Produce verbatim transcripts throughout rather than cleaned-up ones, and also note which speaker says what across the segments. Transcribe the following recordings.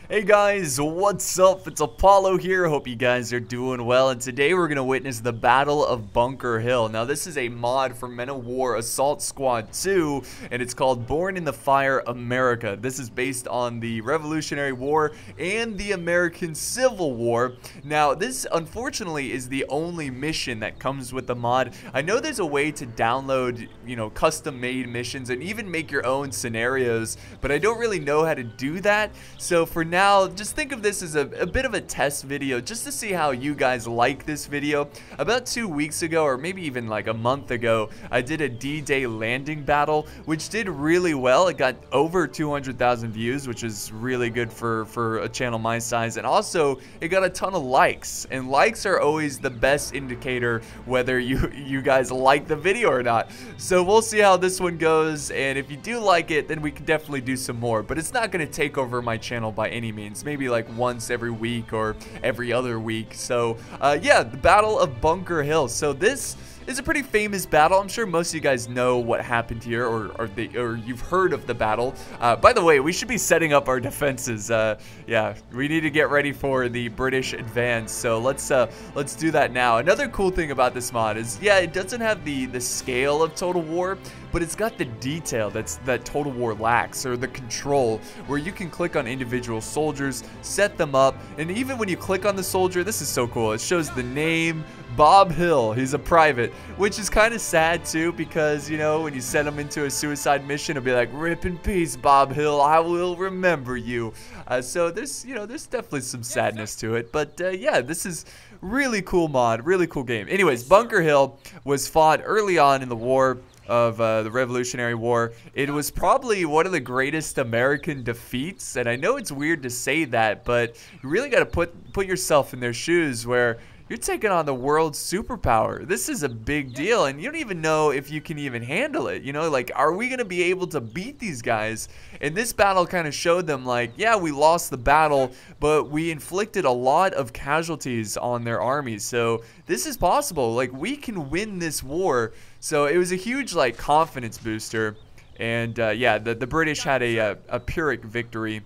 Speaker 1: Hey guys, what's up? It's Apollo here. Hope you guys are doing well. And today we're going to witness the Battle of Bunker Hill. Now this is a mod for Men of War Assault Squad two, and it's called Born in the Fire America. This is based on the Revolutionary War and the American Civil War. Now this unfortunately is the only mission that comes with the mod. I know there's a way to download, you know, custom made missions and even make your own scenarios, but I don't really know how to do that. So for now, Now, just think of this as a, a bit of a test video just to see how you guys like this video. About two weeks ago, or maybe even like a month ago, I did a D-Day landing battle, which did really well. It got over two hundred thousand views, which is really good for, for a channel my size. And also, it got a ton of likes. And likes are always the best indicator whether you, you guys like the video or not. So we'll see how this one goes. And if you do like it, then we can definitely do some more. But it's not going to take over my channel by any means, maybe like once every week or every other week. So uh, yeah, the Battle of Bunker Hill. So this is a pretty famous battle. I'm sure most of you guys know what happened here, or or, the, or you've heard of the battle. Uh, by the way, we should be setting up our defenses. Uh, yeah, we need to get ready for the British advance. So let's uh, let's do that now. Another cool thing about this mod is, yeah, it doesn't have the the scale of Total War, but it's got the detail that's that Total War lacks, or the control, where you can click on individual soldiers, set them up, and even when you click on the soldier, this is so cool. It shows the name, Bob Hill. He's a private, which is kind of sad too, because, you know, when you send him into a suicide mission, it'll be like, rip in peace, Bob Hill, I will remember you. Uh, so there's, you know, there's definitely some sadness to it, but uh, yeah, this is really cool mod, really cool game. Anyways, Bunker Hill was fought early on in the war of uh, the Revolutionary War. It was probably one of the greatest American defeats, and I know it's weird to say that, but you really got to put put yourself in their shoes, where you're taking on the world's superpower. This is a big deal, and you don't even know if you can even handle it. You know, like, are we going to be able to beat these guys? And this battle kind of showed them, like, yeah, we lost the battle, but we inflicted a lot of casualties on their armies. So this is possible. Like, we can win this war. So it was a huge, like, confidence booster. And, uh, yeah, the, the British had a, a, a Pyrrhic victory.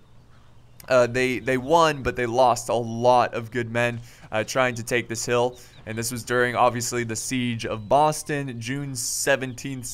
Speaker 1: Uh, they they won, but they lost a lot of good men uh, trying to take this hill. And this was during, obviously, the Siege of Boston, June seventeen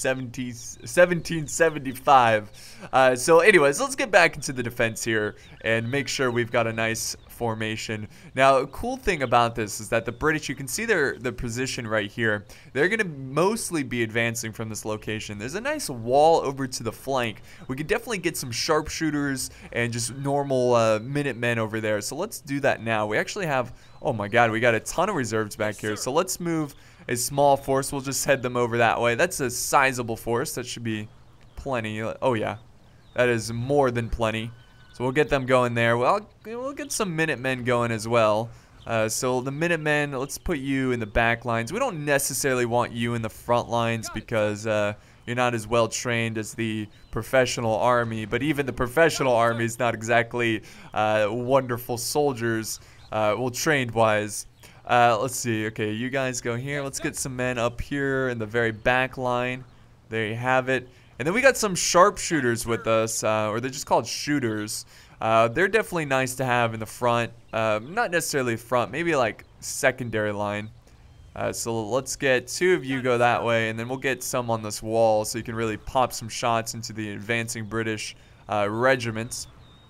Speaker 1: seventy-five. Uh, so anyways, let's get back into the defense here and make sure we've got a nice formation. Now, a cool thing about this is that the British, you can see their the position right here. They're going to mostly be advancing from this location. There's a nice wall over to the flank. We can definitely get some sharpshooters and just normal uh, Minutemen over there. So let's do that now. We actually have, oh my god, we got a ton of reserves back here. So let's move a small force. We'll just head them over that way. That's a sizable force. That should be plenty. Oh yeah, that is more than plenty. So we'll get them going there. Well, we'll get some Minutemen going as well. Uh, so the Minutemen, let's put you in the back lines. We don't necessarily want you in the front lines because uh, you're not as well trained as the professional army. But even the professional army is not exactly uh, wonderful soldiers, uh, well, trained wise. Uh, let's see. Okay, you guys go here. Let's get some men up here in the very back line. There you have it. And then we got some sharpshooters with us, uh, or they're just called shooters. Uh, they're definitely nice to have in the front. Uh, not necessarily front, maybe like secondary line. Uh, so let's get two of you go that way, and then we'll get some on this wall so you can really pop some shots into the advancing British uh, regiments.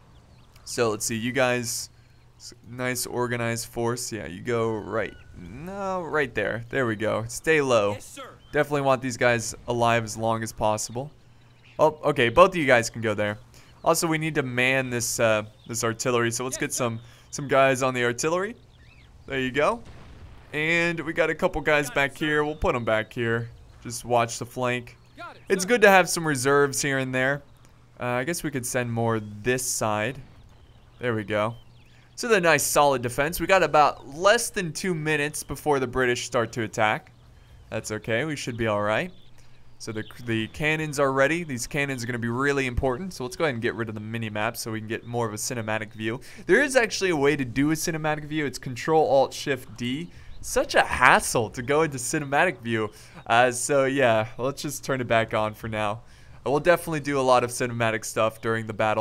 Speaker 1: So let's see, you guys, nice organized force. Yeah, you go right, no, right there. There we go. Stay low.
Speaker 2: Yes, sir.
Speaker 1: Definitely want these guys alive as long as possible. Oh, okay, both of you guys can go there. Also, we need to man this uh, this artillery, so let's get some some guys on the artillery. There you go. And we got a couple guys back here. We'll put them back here. Just watch the flank. It's good to have some reserves here and there. Uh, I guess we could send more this side. There we go. So the nice solid defense. We got about less than two minutes before the British start to attack. That's okay. We should be all right. So the, the cannons are ready. These cannons are going to be really important. So let's go ahead and get rid of the mini-map so we can get more of a cinematic view. There is actually a way to do a cinematic view. It's Control-Alt-Shift-D. Such a hassle to go into cinematic view. Uh, so yeah, let's just turn it back on for now. We'll definitely do a lot of cinematic stuff during the battle.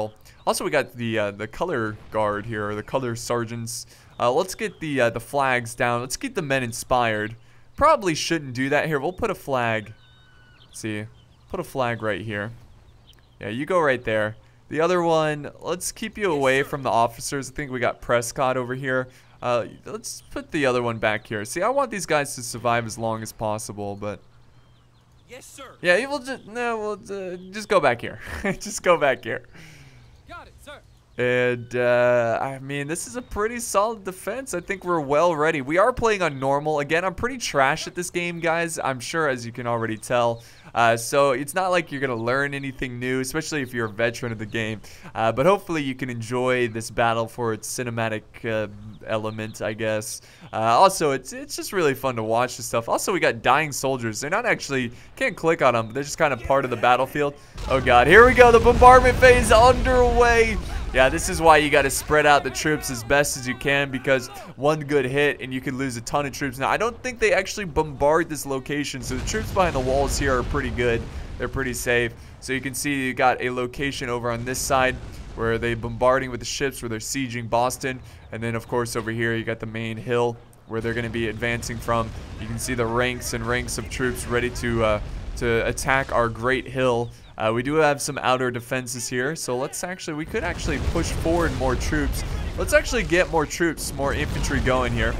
Speaker 1: Also, we got the uh, the color guard here, or the color sergeants. Uh, let's get the uh, the flags down. Let's get the men inspired. Probably shouldn't do that here. We'll put a flag. Let's see, put a flag right here. Yeah, you go right there. The other one, let's keep you away from the officers. I think we got Prescott over here. Uh, let's put the other one back here. See, I want these guys to survive as long as possible, but
Speaker 2: yes, sir.
Speaker 1: Yeah, we'll just no, we'll uh, just go back here. Just go back here.
Speaker 2: Got it, sir.
Speaker 1: And, uh, I mean, this is a pretty solid defense. I think we're well ready. We are playing on normal. Again, I'm pretty trash at this game, guys. I'm sure, as you can already tell. Uh, so it's not like you're going to learn anything new, especially if you're a veteran of the game. Uh, but hopefully you can enjoy this battle for its cinematic uh, element, I guess. Uh, also, it's, it's just really fun to watch this stuff. Also, we got dying soldiers. They're not actually, can't click on them, but they're just kind of part of the battlefield. Oh, God. Here we go. The bombardment phase underway. Yeah, this is why you got to spread out the troops as best as you can, because one good hit and you could lose a ton of troops. Now, I don't think they actually bombard this location, so the troops behind the walls here are pretty good. They're pretty safe. So you can see you got a location over on this side where they're bombarding with the ships, where they're sieging Boston. And then, of course, over here you got the main hill where they're going to be advancing from. You can see the ranks and ranks of troops ready to, uh, to attack our great hill. Uh, we do have some outer defenses here, so let's actually, we could actually push forward more troops. Let's actually get more troops, more infantry going here.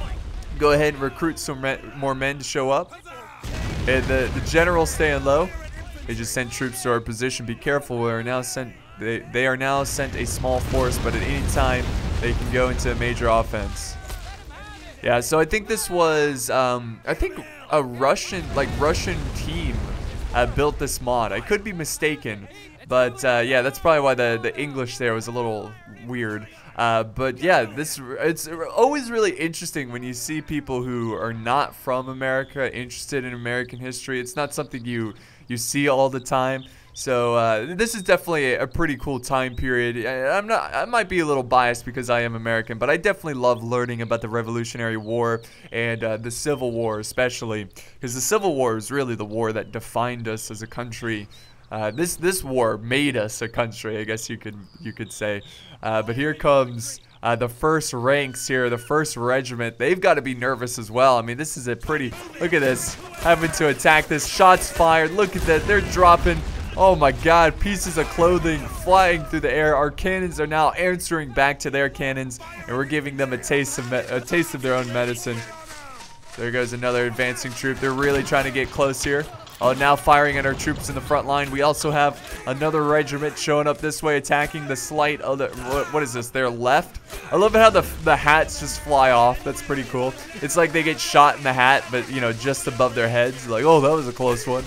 Speaker 1: Go ahead and recruit some more men to show up. And the, the general's staying low. They just sent troops to our position. Be careful, we are now sent, they, they are now sent a small force, but at any time they can go into a major offense. Yeah, so I think this was, um, I think a Russian, like Russian team Uh, built this mod. I could be mistaken, but uh, yeah, that's probably why the, the English there was a little weird. Uh, but yeah, this it's always really interesting when you see people who are not from America interested in American history. It's not something you you see all the time. So uh, this is definitely a pretty cool time period. I, I'm not, I might be a little biased because I am American, but I definitely love learning about the Revolutionary War and uh, the Civil War, especially because the Civil War is really the war that defined us as a country. Uh, this this war made us a country, I guess you could you could say. Uh, but here comes uh, the first ranks here, the first regiment. They've got to be nervous as well. I mean, this is a pretty. Look at this, having to attack this. Shots fired. Look at that. They're dropping. Oh my God, pieces of clothing flying through the air. Our cannons are now answering back to their cannons, and we're giving them a taste of a taste of their own medicine. There goes another advancing troop. They're really trying to get close here. Oh, now firing at our troops in the front line. We also have another regiment showing up this way, attacking the slight other. What, what is this? Their left. I love how the the hats just fly off. That's pretty cool. It's like they get shot in the hat, but you know, just above their heads. Like, oh, that was a close one.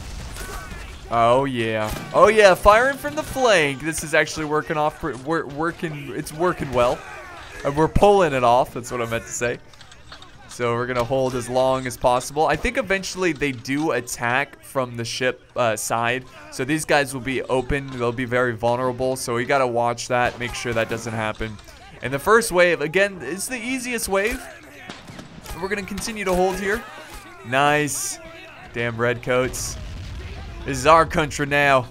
Speaker 1: Oh yeah, oh yeah, firing from the flank. This is actually working off. We're working. It's working well. And we're pulling it off. That's what I meant to say. So we're gonna hold as long as possible. I think eventually they do attack from the ship uh, side. So these guys will be open. They'll be very vulnerable. So we gotta watch that. Make sure that doesn't happen. And the first wave, again, it's the easiest wave. We're gonna continue to hold here. Nice. Damn redcoats. This is our country now.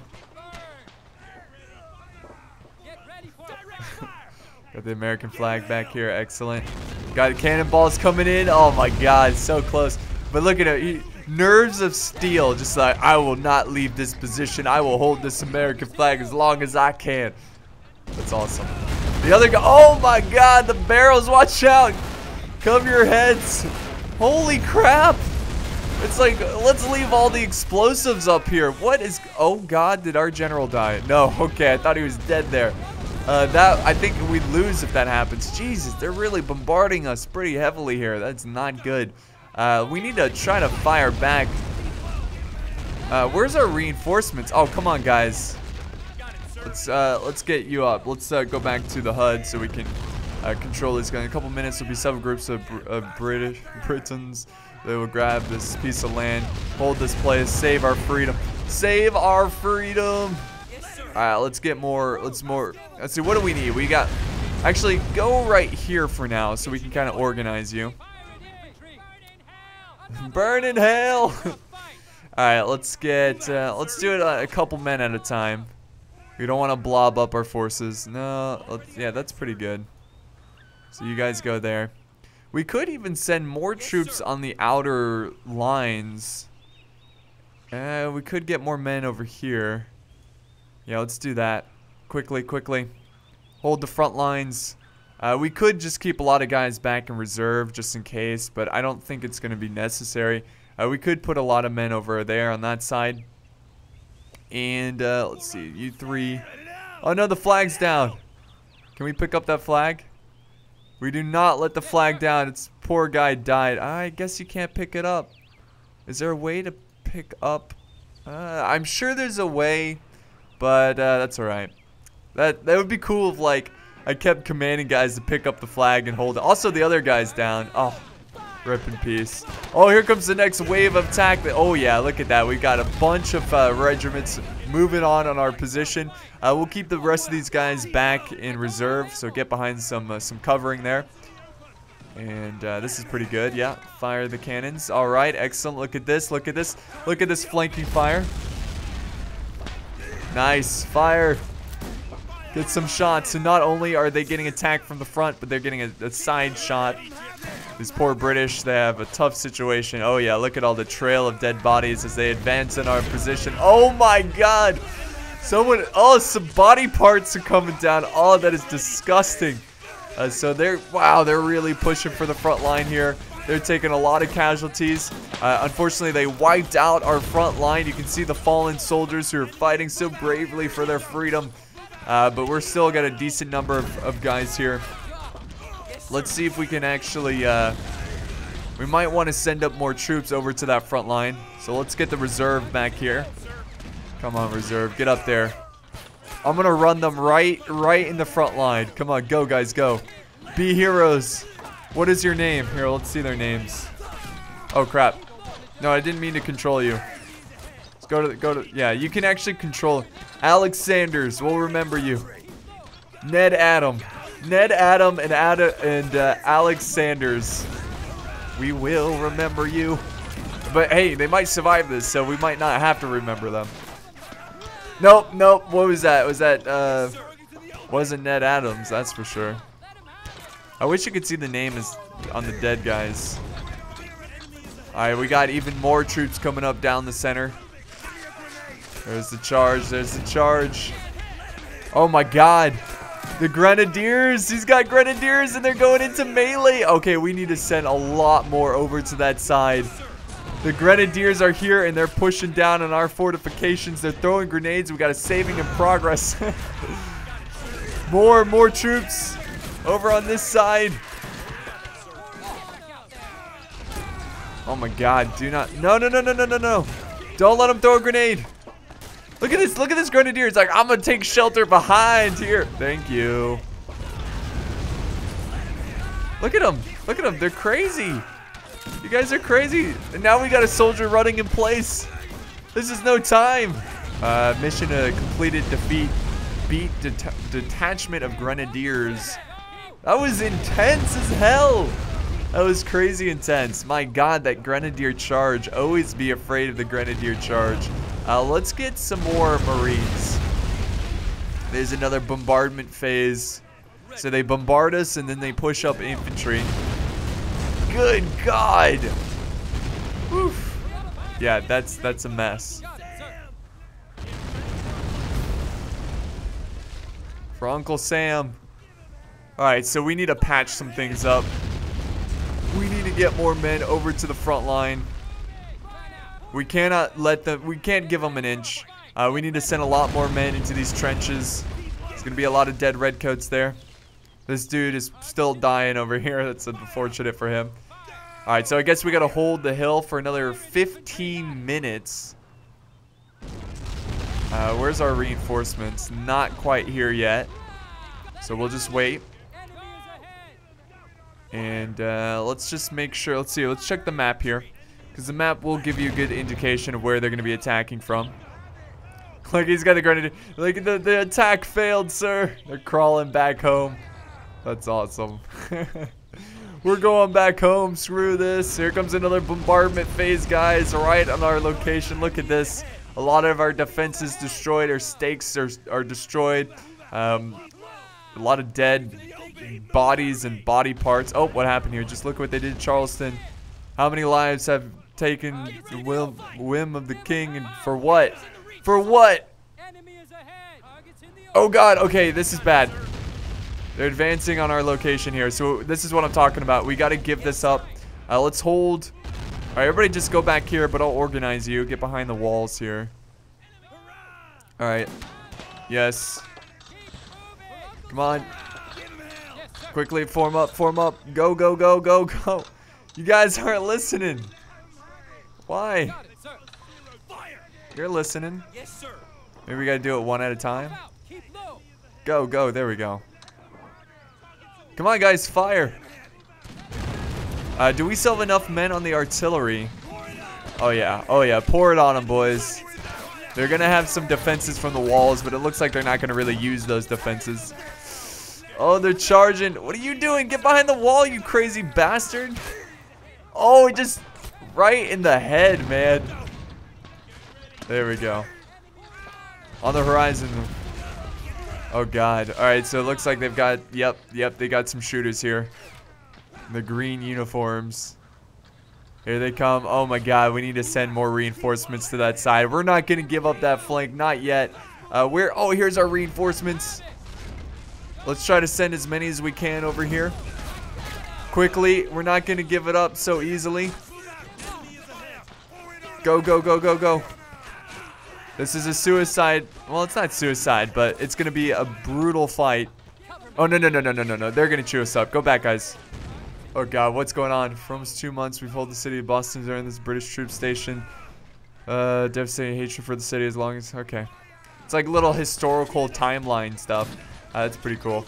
Speaker 1: Got the American flag back here. Excellent. Got cannonballs coming in. Oh my God, so close. But look at it. He, nerves of steel. Just like, I will not leave this position. I will hold this American flag as long as I can. That's awesome. The other guy. Oh my God, the barrels. Watch out. Cover your heads. Holy crap. It's like, let's leave all the explosives up here. What is... Oh, God, did our general die? No, okay, I thought he was dead there. Uh, that I think we'd lose if that happens. Jesus, they're really bombarding us pretty heavily here. That's not good. Uh, we need to try to fire back. Uh, where's our reinforcements? Oh, come on, guys. Let's, uh, let's get you up. Let's uh, go back to the H U D so we can uh, control this guy. In a couple minutes, there'll be several groups of, of British Britons. They will grab this piece of land, hold this place, save our freedom. Save our freedom! Alright, let's get more, let's more, let's see, what do we need? We got, actually, go right here for now so we can kind of organize you. Burn in hell! Alright, let's get, uh, let's do it a, a couple men at a time. We don't want to blob up our forces. No, let's, yeah, that's pretty good. So you guys go there. We could even send more troops on the outer lines. Uh, we could get more men over here. Yeah, let's do that. Quickly, quickly. Hold the front lines. Uh, we could just keep a lot of guys back in reserve just in case, but I don't think it's going to be necessary. Uh, we could put a lot of men over there on that side. And uh, let's see, you three. Oh no, the flag's down. Can we pick up that flag? We do not let the flag down. It's poor guy died. I guess you can't pick it up. Is there a way to pick up? Uh, I'm sure there's a way, but uh, that's all right. That that would be cool if like I kept commanding guys to pick up the flag and hold it. Also, the other guy's down. Oh, rip in peace. Oh, here comes the next wave of attack. Oh yeah, look at that. We got a bunch of uh, regiments moving on on our position. Uh, we'll keep the rest of these guys back in reserve, so get behind some uh, some covering there. And uh, this is pretty good. Yeah, fire the cannons. All right, excellent. Look at this. Look at this. Look at this flanking fire. Nice fire. Get some shots. So not only are they getting attacked from the front, but they're getting a, a side shot. These poor British, they have a tough situation. Oh yeah, look at all the trail of dead bodies as they advance in our position. Oh my god. Someone, oh, some body parts are coming down. Oh, that is disgusting. Uh, so they're, wow, they're really pushing for the front line here. They're taking a lot of casualties. Uh, unfortunately, they wiped out our front line. You can see the fallen soldiers who are fighting so bravely for their freedom. Uh, but we're still got a decent number of, of guys here. Let's see if we can actually, uh, we might want to send up more troops over to that front line. So let's get the reserve back here. Come on, reserve, get up there. I'm gonna run them right, right in the front line. Come on, go guys, go. Be heroes. What is your name? Here, let's see their names. Oh crap. No, I didn't mean to control you. Let's go to, the, go to, yeah, you can actually control. Alex Sanders, we'll remember you. Ned Adam. Ned Adam and Ada and uh, Alex Sanders. We will remember you. But hey, they might survive this, so we might not have to remember them. Nope, nope. What was that? Was that uh wasn't Ned Adams, that's for sure. I wish you could see the name is on the dead guys. Alright, we got even more troops coming up down the center. There's the charge, there's the charge. Oh my god. The Grenadiers! He's got Grenadiers and they're going into melee! Okay, we need to send a lot more over to that side. The Grenadiers are here and they're pushing down on our fortifications. They're throwing grenades. We got a saving in progress. More, more troops over on this side. Oh my god, do not. No, no, no, no, no, no, no. Don't let him throw a grenade. Look at this. Look at this Grenadier. It's like, I'm going to take shelter behind here. Thank you. Look at them. Look at them. They're crazy. You guys are crazy. And now we got a soldier running in place. This is no time. Uh, mission uh, completed. Defeat. Beat det detachment of Grenadiers. That was intense as hell. That was crazy intense. My god, that Grenadier charge. Always be afraid of the Grenadier charge. Uh, let's get some more Marines. There's another bombardment phase. So they bombard us and then they push up infantry. Good god. Oof. Yeah, that's that's a mess. For Uncle Sam. Alright, so we need to patch some things up. We need to get more men over to the front line. We cannot let them, we can't give them an inch. Uh, we need to send a lot more men into these trenches. There's going to be a lot of dead redcoats there. This dude is still dying over here. That's unfortunate for him. Alright, so I guess we got to hold the hill for another fifteen minutes. Uh, where's our reinforcements? Not quite here yet. So we'll just wait. And uh, let's just make sure. Let's see. Let's check the map here. Because the map will give you a good indication of where they're going to be attacking from. Like, he's got the grenade. Like, the, the attack failed, sir. They're crawling back home. That's awesome. We're going back home. Screw this. Here comes another bombardment phase, guys. Right on our location. Look at this. A lot of our defenses destroyed. Our stakes are, are destroyed. Um, a lot of dead bodies and body parts. Oh, what happened here? Just look what they did in Charleston. How many lives have taken the whim, whim of the king, and for what? For what? Oh god, okay, this is bad. They're advancing on our location here, so this is what I'm talking about. We got to give this up. Uh, let's hold. All right, everybody just go back here, but I'll organize you. Get behind the walls here. All right. Yes. Come on. Quickly, form up, form up. Go, go, go, go, go. You guys aren't listening. Why? You're listening. Maybe we got to do it one at a time. Go, go. There we go. Come on, guys. Fire. Uh, do we still have enough men on the artillery? Oh, yeah. Oh, yeah. Pour it on them, boys. They're going to have some defenses from the walls, but it looks like they're not going to really use those defenses. Oh, they're charging. What are you doing? Get behind the wall, you crazy bastard. Oh, just right in the head, man. There we go. On the horizon. Oh, God. All right, so it looks like they've got, yep, yep, they got some shooters here. The green uniforms. Here they come. Oh, my God. We need to send more reinforcements to that side. We're not going to give up that flank. Not yet. Uh, we're, oh, here's our reinforcements. Let's try to send as many as we can over here. Quickly. We're not going to give it up so easily. Go, go, go, go, go. This is a suicide. Well, it's not suicide, but it's going to be a brutal fight. Oh, no, no, no, no, no, no, no. They're going to chew us up. Go back, guys. Oh, God. What's going on? For almost two months, we've held the city of Boston during this British troop station. Uh, devastating hatred for the city as long as... Okay. It's like little historical timeline stuff. Uh, that's pretty cool.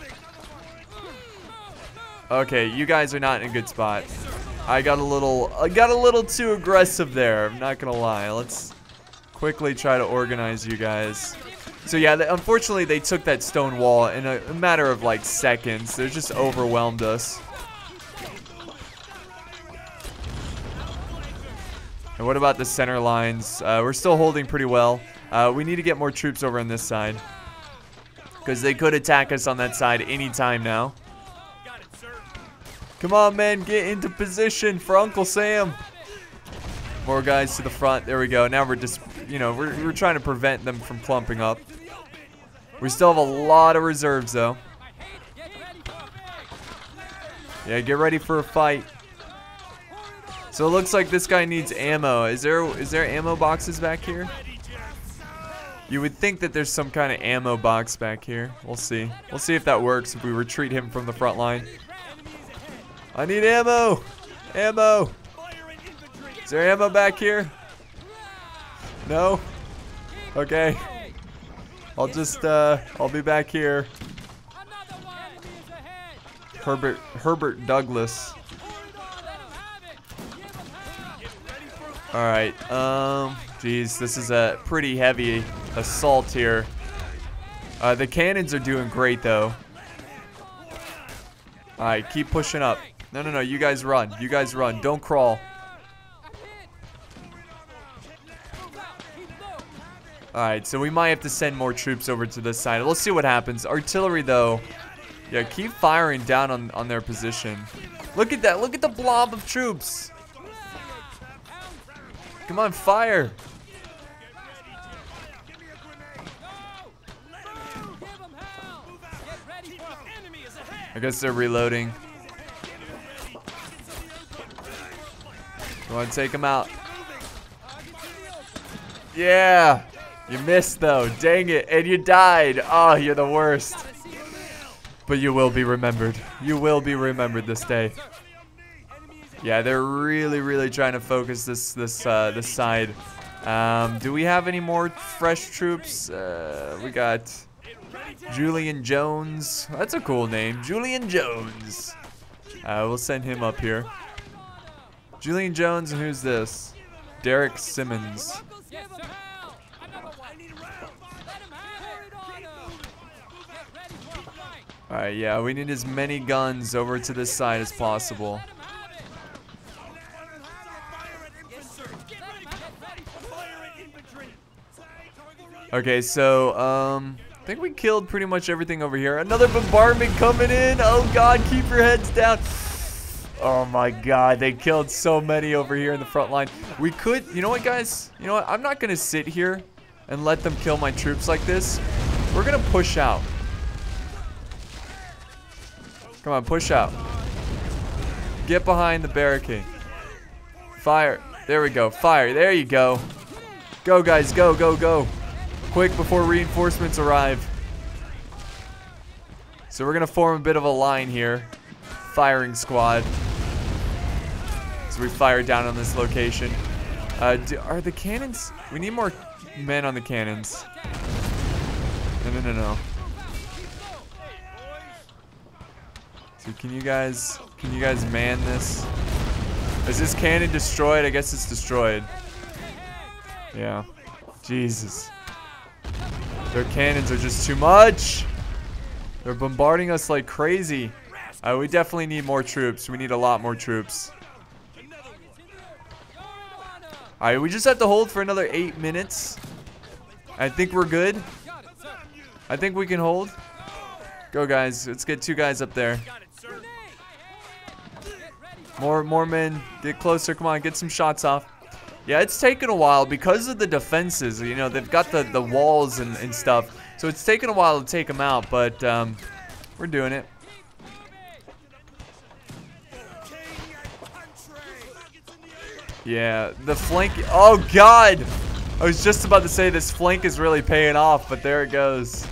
Speaker 1: Okay, you guys are not in a good spot. I got a little... I got a little too aggressive there. I'm not going to lie. Let's quickly try to organize you guys. So yeah, they, unfortunately they took that stone wall in a, a matter of like seconds. They just overwhelmed us. And what about the center lines? Uh, we're still holding pretty well. Uh, we need to get more troops over on this side. Because they could attack us on that side anytime now. Come on, men. Get into position for Uncle Sam. More guys to the front. There we go. Now we're just, you know, we're, we're trying to prevent them from clumping up. We still have a lot of reserves, though. Yeah, get ready for a fight. So it looks like this guy needs ammo. Is there is there ammo boxes back here? You would think that there's some kind of ammo box back here. We'll see. We'll see if that works if we retreat him from the front line. I need ammo. Ammo. Is there ammo back here? No? Okay. I'll just, uh, I'll be back here. Herbert, Herbert Douglas. Alright, um, geez, this is a pretty heavy assault here. Uh, the cannons are doing great, though. Alright, keep pushing up. No, no, no, you guys run. You guys run. Don't crawl. Alright, so we might have to send more troops over to this side. Let's see what happens. Artillery, though. Yeah, keep firing down on, on their position. Look at that. Look at the blob of troops. Come on, fire. I guess they're reloading. You want to take them out? Yeah. You missed, though. Dang it. And you died. Oh, you're the worst. But you will be remembered. You will be remembered this day. Yeah, they're really, really trying to focus this this uh, this side. Um, do we have any more fresh troops? Uh, we got Julian Jones. That's a cool name. Julian Jones. Uh, we'll send him up here. Julian Jones, and who's this? Derek Simmons. Alright, yeah, we need as many guns over to this side as possible. Okay, so, um, I think we killed pretty much everything over here. Another bombardment coming in. Oh, God, keep your heads down. Oh, my God. They killed so many over here in the front line. We could, you know what, guys? You know what? I'm not going to sit here and let them kill my troops like this. We're going to push out. Come on, push out. Get behind the barricade. Fire. There we go. Fire. There you go. Go, guys. Go, go, go. Quick before reinforcements arrive. So we're going to form a bit of a line here. Firing squad. So we fire down on this location. Uh, do, are the cannons? We need more men on the cannons. No, no, no, no. So can you guys, can you guys man this? Is this cannon destroyed? I guess it's destroyed. Yeah. Jesus. Their cannons are just too much. They're bombarding us like crazy. Uh, we definitely need more troops. We need a lot more troops. Alright, we just have to hold for another eight minutes. I think we're good. I think we can hold. Go, guys. Let's get two guys up there. More, more men. Get closer. Come on, get some shots off. Yeah, it's taken a while because of the defenses. You know, they've got the, the walls and, and stuff. So it's taken a while to take them out, but um, we're doing it. Yeah, the flank. Oh, God. I was just about to say this flank is really paying off, but there it goes.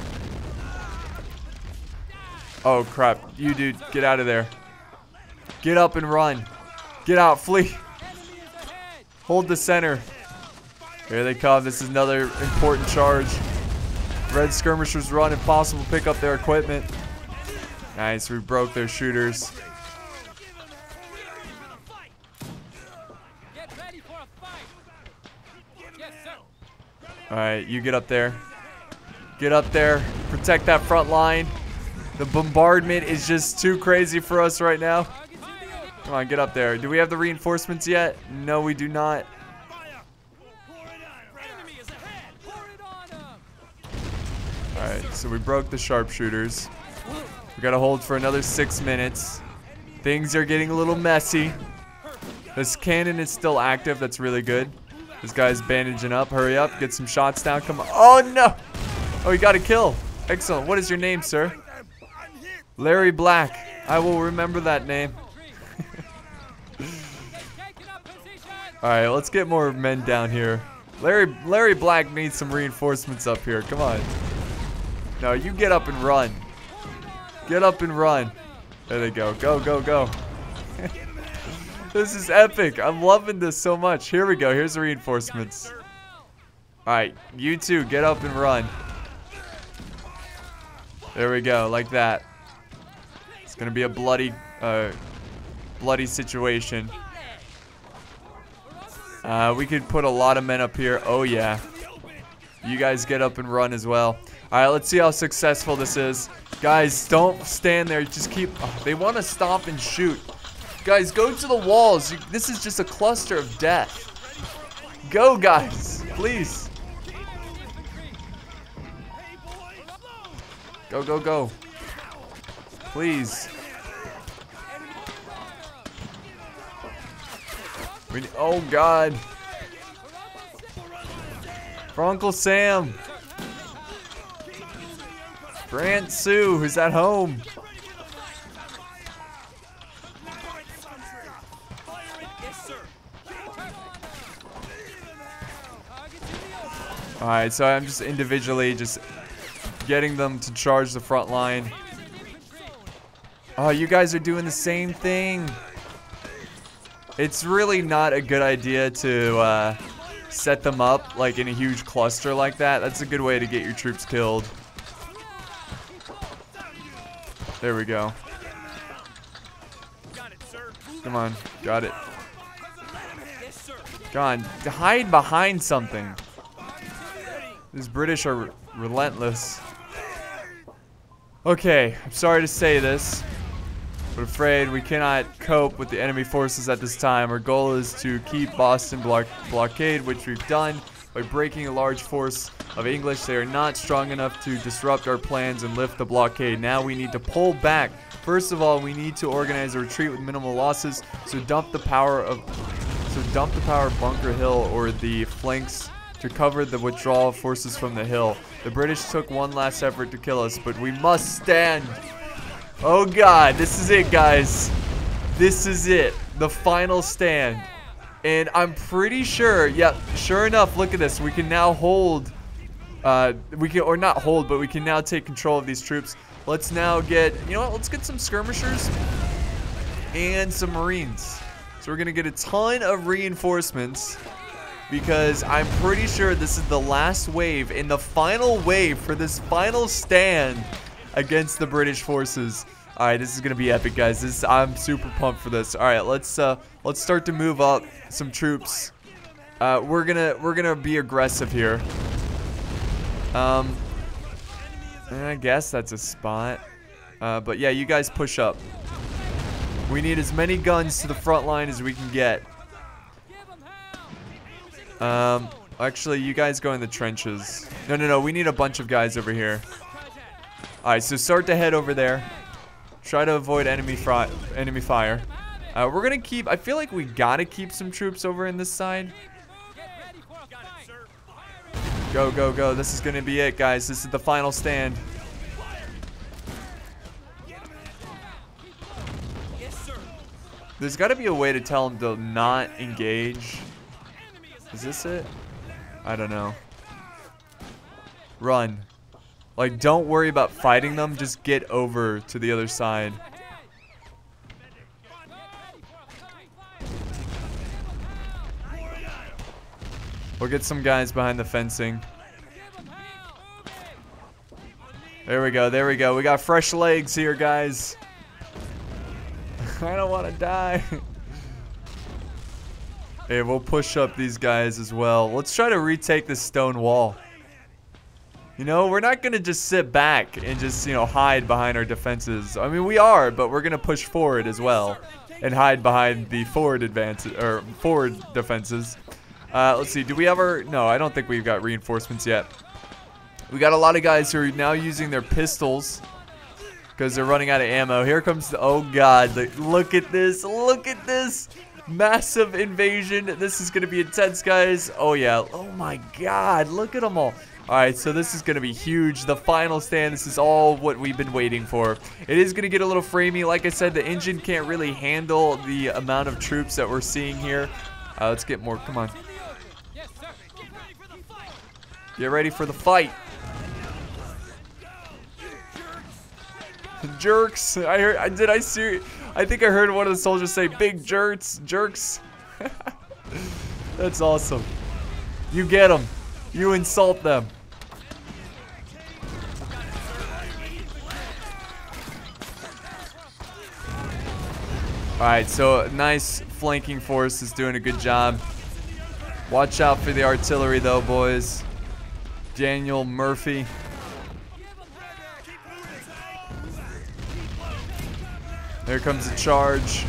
Speaker 1: Oh, crap. You, dude, get out of there. Get up and run. Get out, flee. Hold the center. Here they come. This is another important charge. Red skirmishers run. Impossible to pick up their equipment. Nice. We broke their shooters. Alright, you get up there. Get up there. Protect that front line. The bombardment is just too crazy for us right now. Come on, get up there. Do we have the reinforcements yet? No, we do not. Alright, so we broke the sharpshooters. We gotta hold for another six minutes. Things are getting a little messy. This cannon is still active. That's really good. This guy's bandaging up. Hurry up. Get some shots down. Come on. Oh, no. Oh, he got a kill. Excellent. What is your name, sir? Larry Black. I will remember that name. Alright, let's get more men down here. Larry Larry Black needs some reinforcements up here. Come on. No, you get up and run. Get up and run. There they go. Go, go, go. This is epic. I'm loving this so much. Here we go. Here's the reinforcements. Alright, you two, get up and run. There we go, like that. It's gonna be a bloody, uh, bloody situation. Uh, we could put a lot of men up here. Oh, yeah. You guys get up and run as well. Alright, let's see how successful this is. Guys, don't stand there. Just keep... Oh, they want to stop and shoot. Guys, go to the walls. You, this is just a cluster of death. Go, guys. Please. Go, go, go. Please. We, oh, God. For Uncle Sam. For Aunt Sue, who's at home. Alright, so I'm just individually just getting them to charge the front line. Oh, you guys are doing the same thing. It's really not a good idea to uh, set them up like in a huge cluster like that. That's a good way to get your troops killed. There we go. Come on, got it. Come on, hide behind something. These British are re relentless. Okay, I'm sorry to say this, but afraid we cannot cope with the enemy forces at this time. Our goal is to keep Boston block blockade, which we've done. by breaking a large force of English. They are not strong enough to disrupt our plans and lift the blockade. Now we need to pull back. First of all, we need to organize a retreat with minimal losses. So dump the power of, so dump the power of Bunker Hill or the flanks to cover the withdrawal forces from the hill. The British took one last effort to kill us, but we must stand. Oh God, this is it, guys. This is it. The final stand. And I'm pretty sure, yeah, sure enough, look at this. We can now hold, uh, we can, or not hold, but we can now take control of these troops. Let's now get, you know what, let's get some skirmishers and some Marines. So we're going to get a ton of reinforcements because I'm pretty sure this is the last wave and the final wave for this final stand against the British forces. All right, this is gonna be epic, guys. This I'm super pumped for this. All right, let's uh, let's start to move up some troops. Uh, we're gonna we're gonna be aggressive here. Um, I guess that's a spot. Uh, but yeah, you guys push up. We need as many guns to the front line as we can get. Um, actually, you guys go in the trenches. No, no, no. We need a bunch of guys over here. All right, so start to head over there. Try to avoid enemy fri enemy fire. Uh, we're gonna keep. I feel like we gotta keep some troops over in this side. Go, go, go! This is gonna be it, guys. This is the final stand. There's got to be a way to tell them to not engage. Is this it? I don't know. Run. Like, don't worry about fighting them. Just get over to the other side. We'll get some guys behind the fencing. There we go. There we go. We got fresh legs here, guys. I don't want to die. Hey, we'll push up these guys as well. Let's try to retake this stone wall. You know, we're not going to just sit back and just, you know, hide behind our defenses. I mean, we are, but we're going to push forward as well and hide behind the forward advances or forward defenses. Uh, let's see. Do we have our... No, I don't think we've got reinforcements yet. We got a lot of guys who are now using their pistols because they're running out of ammo. Here comes the... Oh, God. The, look at this. Look at this. Massive invasion. This is going to be intense, guys. Oh, yeah. Oh, my God. Look at them all. All right, so this is going to be huge. The final stand. This is all what we've been waiting for. It is going to get a little framey. Like I said, the engine can't really handle the amount of troops that we're seeing here. Uh, let's get more. Come on. Get ready for the fight. Jerks. I heard. I did. I see. I think I heard one of the soldiers say, "Big jerks, jerks." That's awesome. You get them. You insult them. Alright, so nice flanking force is doing a good job. Watch out for the artillery though, boys. Daniel Murphy. There comes the charge.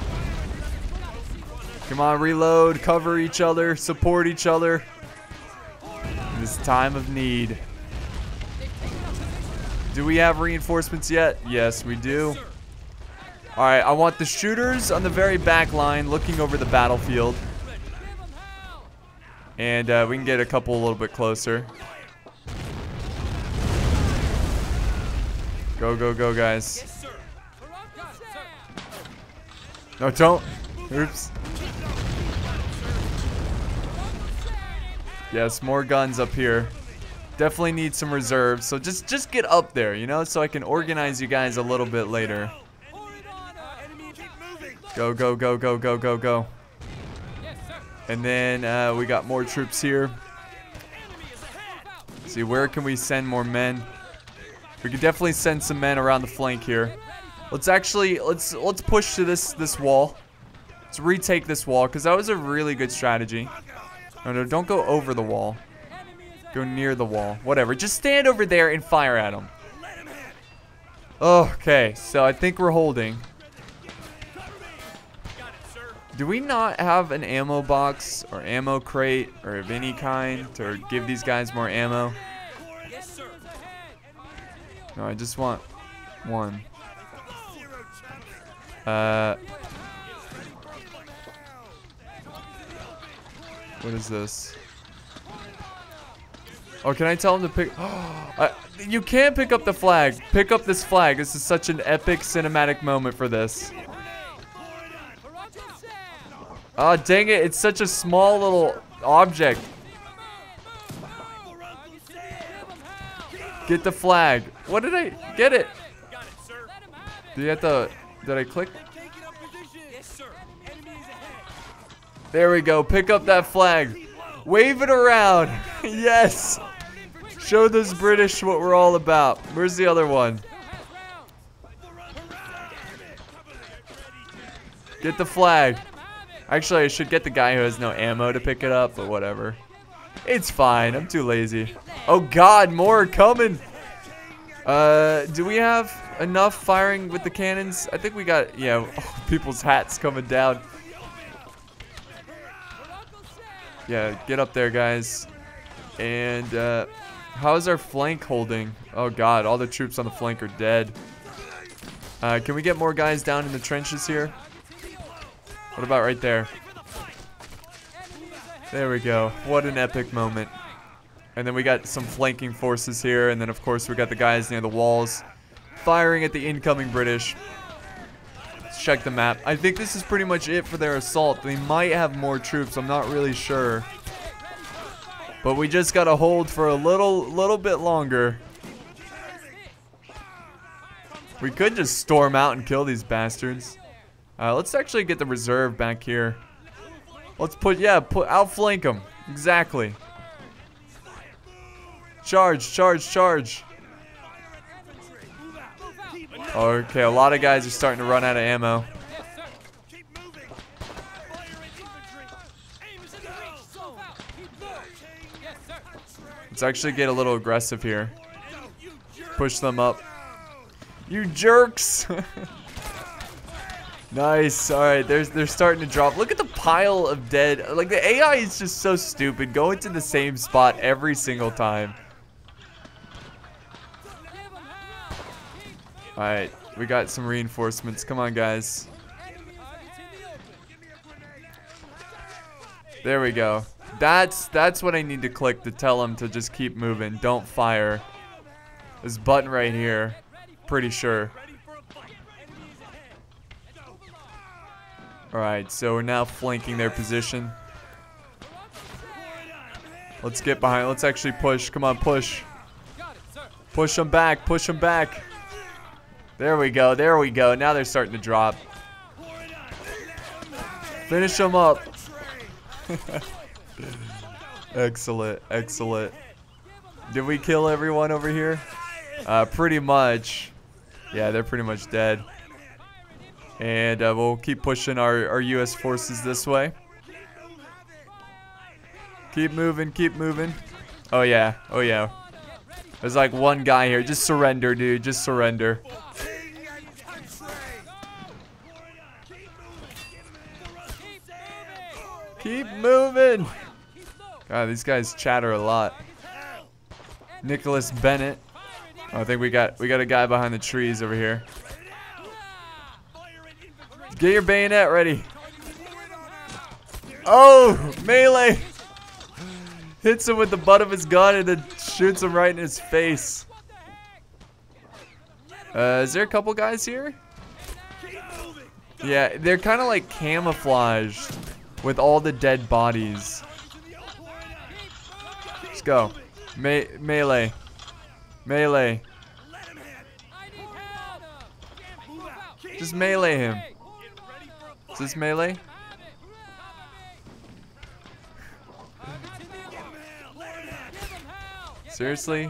Speaker 1: Come on, reload, cover each other, support each other. In this time of need. Do we have reinforcements yet? Yes, we do. Alright, I want the shooters on the very back line looking over the battlefield. And uh, we can get a couple a little bit closer. Go, go, go, guys. No, don't. Oops. Yes, more guns up here. Definitely need some reserves. So just, just get up there, you know, so I can organize you guys a little bit later. Go, go, go, go, go, go, go. And then uh, we got more troops here. Let's see, where can we send more men? We could definitely send some men around the flank here. Let's actually let's let's push to this this wall. Let's retake this wall because that was a really good strategy. No, no, don't go over the wall. Go near the wall. Whatever. Just stand over there and fire at them. Okay, so I think we're holding. Do we not have an ammo box or ammo crate or of any kind to give these guys more ammo?
Speaker 2: Yes, sir.
Speaker 1: No, I just want one. Uh, what is this? Oh, can I tell him to pick? uh, you can't pick up the flag. Pick up this flag. This is such an epic cinematic moment for this. Oh, dang it. It's such a small little object. Get the flag. What did I get it? Do you have to, did I click?
Speaker 2: Yes, sir.
Speaker 1: There we go. Pick up that flag. Wave it around. Yes. Show those British what we're all about. Where's the other one? Get the flag. Actually, I should get the guy who has no ammo to pick it up, but whatever. It's fine. I'm too lazy. Oh God, more are coming. Uh, do we have enough firing with the cannons? I think we got, yeah, oh, people's hats coming down. Yeah, get up there, guys. And uh, how's our flank holding? Oh God, all the troops on the flank are dead. Uh, can we get more guys down in the trenches here? What about right there? There we go. What an epic moment. And then we got some flanking forces here. And then, of course, we got the guys near the walls firing at the incoming British. Let's check the map. I think this is pretty much it for their assault. They might have more troops. I'm not really sure. But we just got to hold for a little, little bit longer. We could just storm out and kill these bastards. Uh, let's actually get the reserve back here. Let's put, yeah, put outflank them. Exactly. Charge, charge, charge. Okay, a lot of guys are starting to run out of ammo. Let's actually get a little aggressive here. Push them up. You jerks! Nice. All right, there's they're starting to drop. Look at the pile of dead. Like, the A I is just so stupid. Going to the same spot every single time. All right, we got some reinforcements. Come on, guys. There we go. That's that's what I need to click to tell them to just keep moving. Don't fire. This button right here. Pretty sure. Alright, so we're now flanking their position. Let's get behind. Let's actually push. Come on, push. Push them back. Push them back. There we go. There we go. Now they're starting to drop. Finish them up. Excellent. Excellent. Did we kill everyone over here? Uh, pretty much. Yeah, they're pretty much dead. And uh, we'll keep pushing our, our U S forces this way. Keep moving, keep moving. Oh yeah, oh yeah. There's like one guy here. Just surrender, dude. Just surrender. Keep moving. God, these guys chatter a lot. Nicholas Bennett. Oh, I think we got we got a guy behind the trees over here. Get your bayonet ready. Oh, melee. Hits him with the butt of his gun and then shoots him right in his face. Uh, is there a couple guys here? Yeah, they're kind of like camouflaged with all the dead bodies. Let's go. Me melee. Melee. Just melee him. Is this melee? Seriously?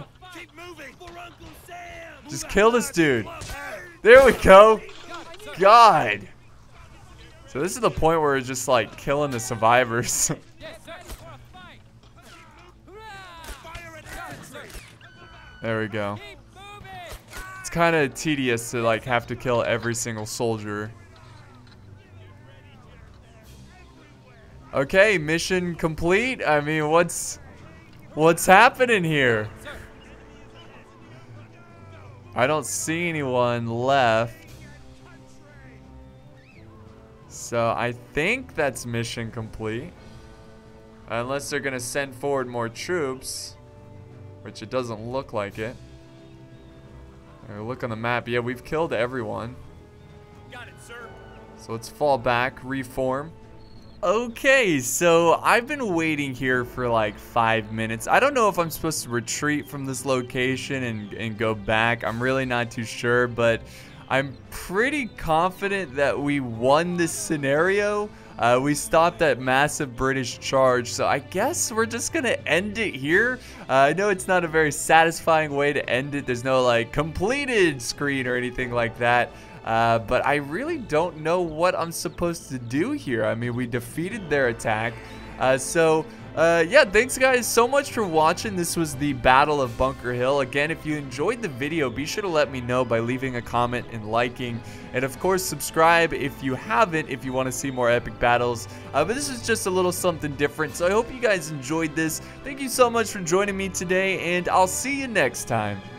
Speaker 1: Just kill this dude. There we go. God. So this is the point where we're just like killing the survivors. There we go. It's kind of tedious to like have to kill every single soldier. Okay, mission complete. I mean, what's what's happening here? I don't see anyone left. So I think that's mission complete. Unless they're gonna send forward more troops, which it doesn't look like it. Right, look on the map. Yeah, we've killed everyone.
Speaker 2: Got it, sir.
Speaker 1: So let's fall back, reform. Okay, so I've been waiting here for like five minutes. I don't know if I'm supposed to retreat from this location and, and go back. I'm really not too sure, but I'm pretty confident that we won this scenario. Uh, we stopped that massive British charge, so I guess we're just gonna end it here. Uh, I know it's not a very satisfying way to end it. There's no like completed screen or anything like that. Uh, but I really don't know what I'm supposed to do here. I mean, we defeated their attack. Uh, so, uh, yeah, thanks guys so much for watching. This was the Battle of Bunker Hill. Again, if you enjoyed the video, be sure to let me know by leaving a comment and liking. And of course, subscribe if you haven't, if you want to see more epic battles. Uh, but this is just a little something different. So I hope you guys enjoyed this. Thank you so much for joining me today, and I'll see you next time.